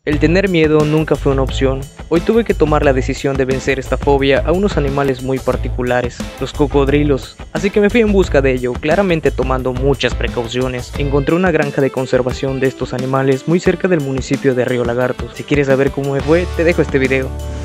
El tener miedo nunca fue una opción. Hoy tuve que tomar la decisión de vencer esta fobia a unos animales muy particulares, los cocodrilos. Así que me fui en busca de ello, claramente tomando muchas precauciones. Encontré una granja de conservación de estos animales muy cerca del municipio de Río Lagartos. Si quieres saber cómo me fue, te dejo este video.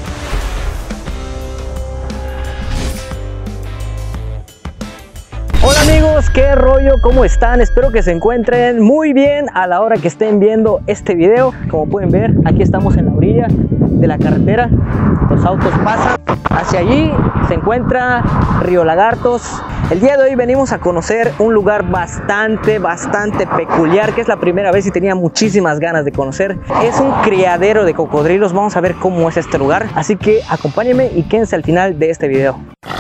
Hola amigos, ¿qué rollo? ¿Cómo están? Espero que se encuentren muy bien a la hora que estén viendo este video. Como pueden ver, aquí estamos en la orilla de la carretera. Los autos pasan. Hacia allí se encuentra Río Lagartos. El día de hoy venimos a conocer un lugar bastante peculiar, que es la primera vez y tenía muchísimas ganas de conocer. Es un criadero de cocodrilos. Vamos a ver cómo es este lugar. Así que acompáñenme y quédense al final de este video.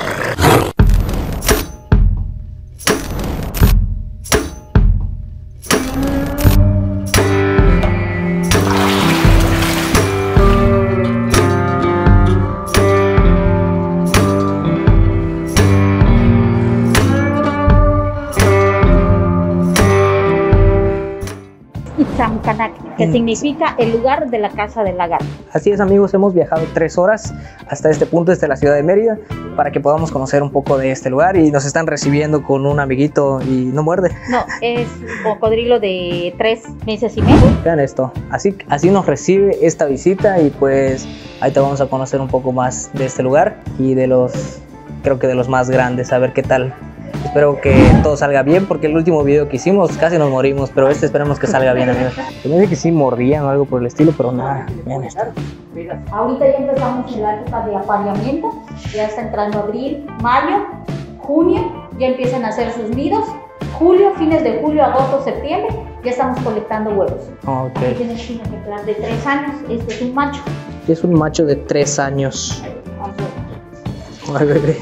Que significa el lugar de la casa del lagarto. Así es amigos, hemos viajado 3 horas hasta este punto, desde la ciudad de Mérida, para que podamos conocer un poco de este lugar, y nos están recibiendo con un amiguito y no muerde. No, es un cocodrilo de 3 meses y medio. Vean esto, así nos recibe esta visita, y pues ahí te vamos a conocer un poco más de este lugar y de los, creo que de los más grandes, a ver qué tal. Espero que todo salga bien, porque el último video que hicimos casi nos morimos, pero este esperemos que salga bien, amigos. Yo me dije que sí mordían o algo por el estilo, pero nada, vean esto. Ahorita ya empezamos en la época de apareamiento, ya está entrando abril, mayo, junio, ya empiezan a hacer sus nidos, julio, fines de julio, agosto, septiembre, ya estamos colectando huevos. Okay. Aquí tienes un ejemplar de 3 años, este es un macho. Es un macho de 3 años. Ay, bebé.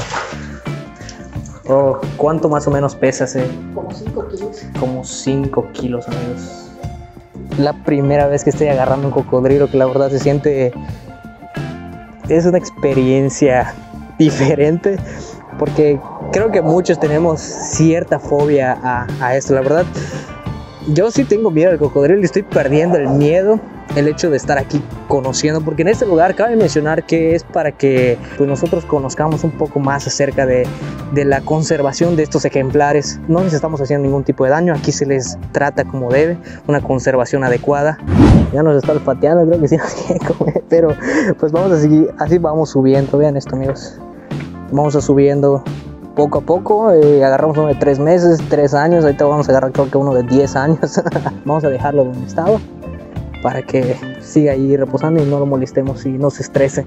Oh, ¿cuánto más o menos pesa ese? Como 5 kilos. Como 5 kilos, amigos. La primera vez que estoy agarrando un cocodrilo, que la verdad se siente... Es una experiencia diferente, porque creo que muchos tenemos cierta fobia a esto. La verdad, yo sí tengo miedo al cocodrilo y estoy perdiendo el miedo, el hecho de estar aquí conociendo, porque en este lugar cabe mencionar que es para que pues, nosotros conozcamos un poco más acerca de la conservación de estos ejemplares. No les estamos haciendo ningún tipo de daño, aquí se les trata como debe, una conservación adecuada. Ya nos está olfateando, creo que sí nos quiere comer, pero pues vamos a seguir, así vamos subiendo. Vean esto amigos, vamos a subiendo poco a poco. Agarramos uno de 3 meses, 3 años, ahorita vamos a agarrar creo que uno de 10 años. Vamos a dejarlo donde estaba, para que siga ahí reposando y no lo molestemos y no se estrese.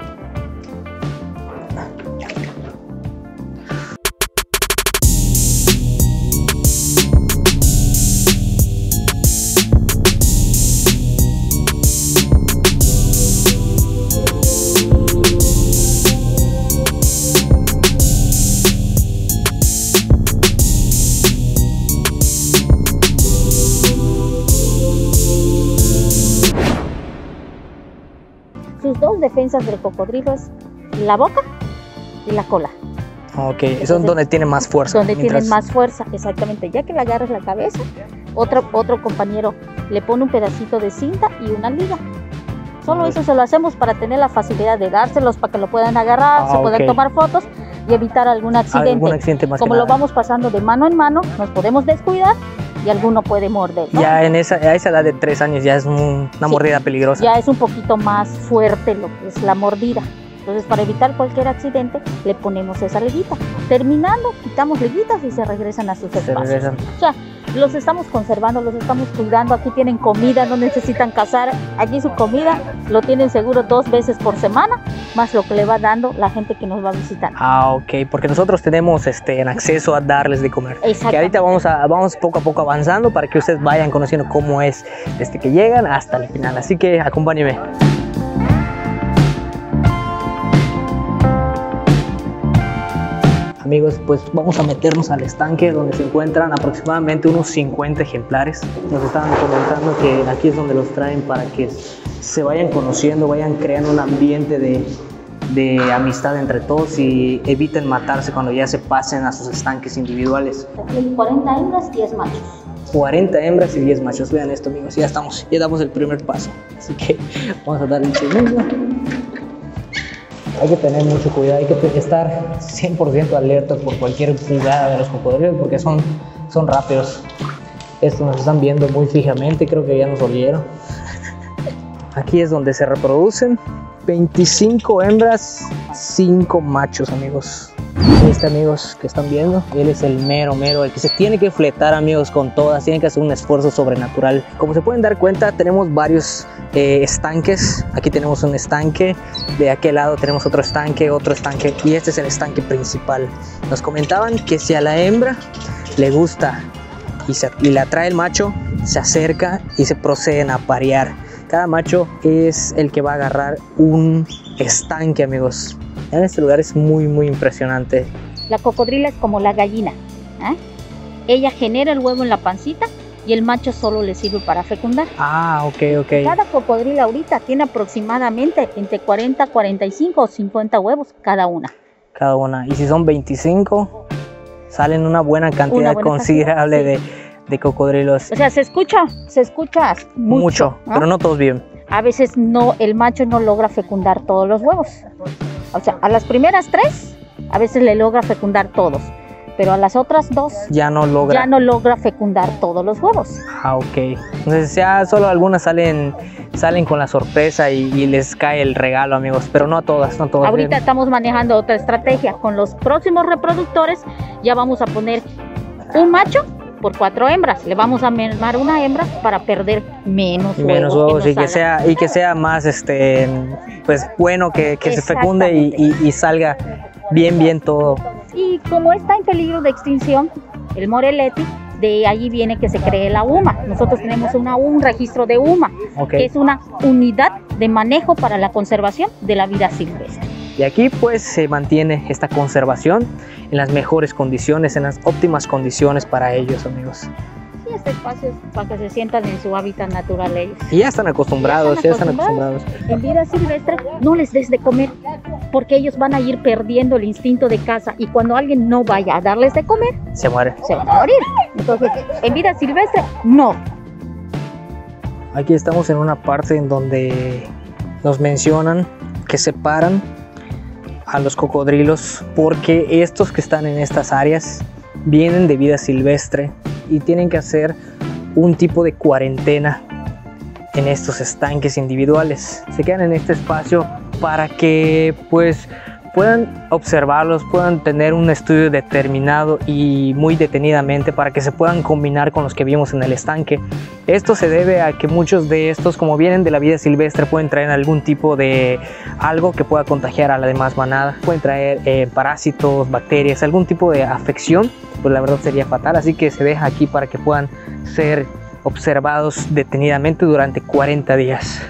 Sus 2 defensas del cocodrilo es la boca y la cola. Ok, eso es donde tiene más fuerza. Donde tienen más fuerza, exactamente. Ya que le agarras la cabeza, otro compañero le pone un pedacito de cinta y una liga. Solo eso se lo hacemos para tener la facilidad de dárselos, para que lo puedan agarrar, se puedan tomar fotos y evitar algún accidente. Algún accidente más. Como lo vamos pasando de mano en mano, nos podemos descuidar y alguno puede morder, ¿no? Ya a esa edad de 3 años ya es una mordida peligrosa. Ya es un poquito más fuerte lo que es la mordida. Entonces, para evitar cualquier accidente, le ponemos esa liguita. Terminando, quitamos liguitas y se regresan a sus espacios. O sea, los estamos conservando, los estamos cuidando. Aquí tienen comida, no necesitan cazar. Aquí su comida lo tienen seguro 2 veces por semana, más lo que le va dando la gente que nos va a visitar. Ah, ok, porque nosotros tenemos en acceso a darles de comer. Que ahorita vamos poco a poco avanzando para que ustedes vayan conociendo cómo es desde que llegan hasta el final. Así que acompáñenme. Amigos, pues vamos a meternos al estanque, donde se encuentran aproximadamente unos 50 ejemplares. Nos estaban comentando que aquí es donde los traen para que se vayan conociendo, vayan creando un ambiente de amistad entre todos y eviten matarse cuando ya se pasen a sus estanques individuales. Aquí hay 40 hembras y 10 machos. 40 hembras y 10 machos. Vean esto, amigos, ya damos el primer paso. Así que vamos a dar el segundo. Hay que tener mucho cuidado, hay que estar 100% alerta por cualquier jugada de los cocodrilos porque son rápidos. Estos nos están viendo muy fijamente, creo que ya nos olieron. Aquí es donde se reproducen 25 hembras, 5 machos, amigos. Este, amigos, que están viendo, él es el mero, el que se tiene que fletar, amigos, con todas. Tiene que hacer un esfuerzo sobrenatural. Como se pueden dar cuenta, tenemos varios estanques. Aquí tenemos un estanque, de aquel lado tenemos otro estanque, y este es el estanque principal. Nos comentaban que si a la hembra le gusta y la atrae el macho, se acerca y se proceden a parear. Cada macho es el que va a agarrar un estanque, amigos. En este lugar es muy impresionante. La cocodrila es como la gallina, ¿eh? Ella genera el huevo en la pancita y el macho solo le sirve para fecundar. Ah, ok. Cada cocodrila ahorita tiene aproximadamente entre 40, 45 o 50 huevos cada una. Cada una. Y si son 25, salen una buena cantidad considerable de cocodrilos. O sea, se escucha mucho, ¿no? Pero no todos bien. A veces no, el macho no logra fecundar todos los huevos. O sea, a las primeras 3 a veces le logra fecundar todos, pero a las otras 2 ya no logra fecundar todos los huevos. Ah, ok. Entonces ya solo algunas salen con la sorpresa y les cae el regalo, amigos, pero no a todas. Ahorita estamos manejando otra estrategia. Con los próximos reproductores ya vamos a poner un macho por 4 hembras. Le vamos a mermar una hembra para perder menos huevos y que sea más pues bueno que se fecunde y salga bien todo. Y como está en peligro de extinción el Moreletti, de allí viene que se cree la UMA. Nosotros tenemos un registro de UMA, que es una unidad de manejo para la conservación de la vida silvestre. Y aquí pues se mantiene esta conservación en las mejores condiciones, en las óptimas condiciones para ellos, amigos. Sí, este espacio es para que se sientan en su hábitat natural ellos. Y ya están acostumbrados. En vida silvestre no les des de comer, porque ellos van a ir perdiendo el instinto de caza y cuando alguien no vaya a darles de comer, se van a morir. Entonces, en vida silvestre, no. Aquí estamos en una parte en donde nos mencionan que separan a los cocodrilos porque estos que están en estas áreas vienen de vida silvestre y tienen que hacer un tipo de cuarentena en estos estanques individuales. Se quedan en este espacio para que pues puedan observarlos, puedan tener un estudio determinado y muy detenidamente para que se puedan combinar con los que vimos en el estanque. Esto se debe a que muchos de estos, como vienen de la vida silvestre, pueden traer algún tipo de algo que pueda contagiar a la demás manada. Pueden traer parásitos, bacterias, algún tipo de afección, pues la verdad sería fatal. Así que se deja aquí para que puedan ser observados detenidamente durante 40 días.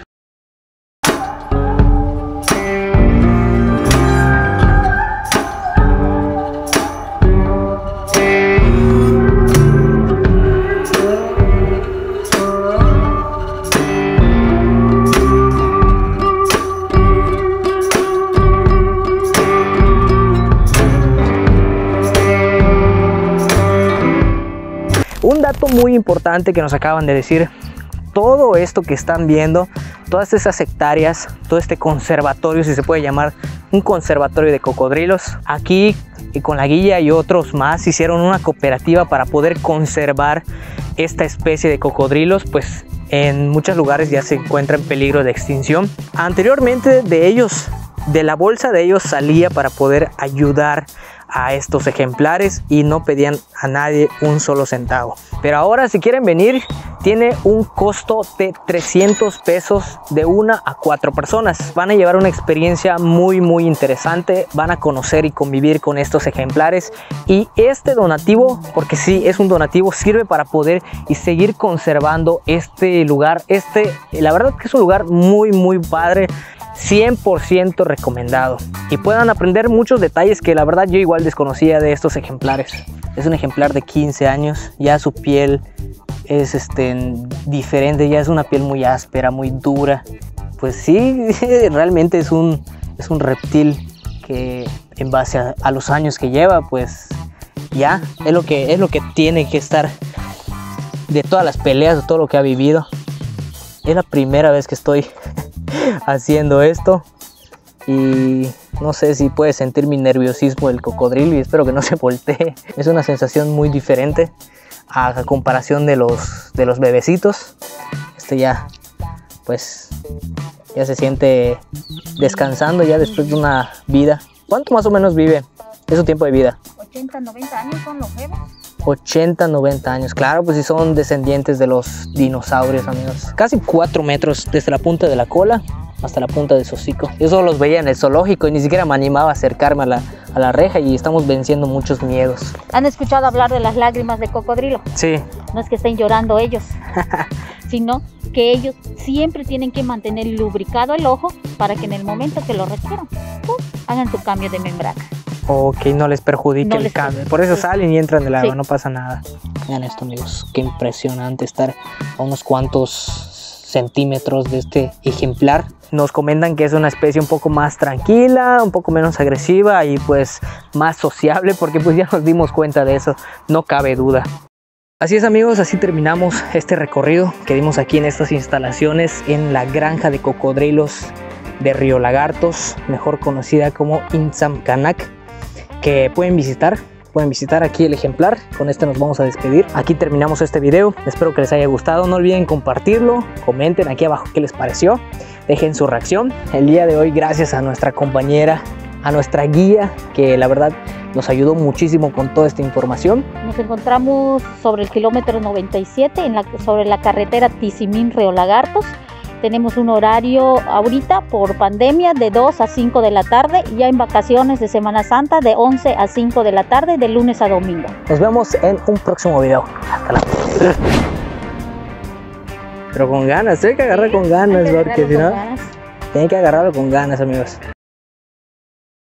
Un dato muy importante que nos acaban de decir: todo esto que están viendo, todas esas hectáreas, todo este conservatorio, si se puede llamar un conservatorio de cocodrilos, aquí con la guía y otros más hicieron una cooperativa para poder conservar esta especie de cocodrilos, pues en muchos lugares ya se encuentra en peligro de extinción. Anteriormente de la bolsa de ellos salía para poder ayudar a estos ejemplares y no pedían a nadie un solo centavo. Pero ahora, si quieren venir, tiene un costo de 300 pesos de 1 a 4 personas. Van a llevar una experiencia muy interesante, van a conocer y convivir con estos ejemplares, y este donativo, porque sí es un donativo, sirve para poder y seguir conservando este lugar. La verdad que es un lugar muy padre, 100% recomendado, y puedan aprender muchos detalles que la verdad yo igual desconocía de estos ejemplares. Es un ejemplar de 15 años, ya su piel es diferente, ya es una piel muy áspera, muy dura. Pues sí, realmente es un reptil que en base a los años que lleva, pues ya es lo que tiene que estar de todas las peleas, de todo lo que ha vivido. Es la primera vez que estoy haciendo esto y no sé si puede sentir mi nerviosismo del cocodrilo y espero que no se voltee. Es una sensación muy diferente a comparación de los bebecitos. Este ya, pues, ya se siente descansando ya después de una vida. ¿Cuánto más o menos vive? Es su tiempo de vida. 80, 90 años son longevos. 80, 90 años, claro, pues si son descendientes de los dinosaurios, amigos. Casi 4 metros desde la punta de la cola hasta la punta de su hocico. Yo solo los veía en el zoológico y ni siquiera me animaba a acercarme a la reja y estamos venciendo muchos miedos. ¿Han escuchado hablar de las lágrimas de cocodrilo? Sí. No es que estén llorando ellos, sino que ellos siempre tienen que mantener lubricado el ojo para que en el momento que lo requieran, hagan su cambio de membrana. Ok, no les perjudique el cambio. Por eso salen y entran del agua, sí. No pasa nada. Vean esto, amigos, qué impresionante estar a unos cuantos centímetros de este ejemplar. Nos comentan que es una especie un poco más tranquila, un poco menos agresiva y pues más sociable, porque pues ya nos dimos cuenta de eso, no cabe duda. Así es, amigos, así terminamos este recorrido que dimos aquí en estas instalaciones en la granja de cocodrilos de Río Lagartos, mejor conocida como Inzamcanak, que pueden visitar aquí el ejemplar. Con este nos vamos a despedir. Aquí terminamos este video, espero que les haya gustado. No olviden compartirlo, comenten aquí abajo qué les pareció, dejen su reacción. El día de hoy, gracias a nuestra compañera, a nuestra guía, que la verdad nos ayudó muchísimo con toda esta información. Nos encontramos sobre el kilómetro 97 sobre la carretera Tizimín-Río Lagartos. Tenemos un horario ahorita por pandemia de 2 a 5 de la tarde, ya en vacaciones de Semana Santa de 11 a 5 de la tarde, de lunes a domingo. Nos vemos en un próximo video. Hasta la próxima. Pero con ganas, hay que agarrar con ganas, porque si no, tienen que agarrarlo con ganas, amigos.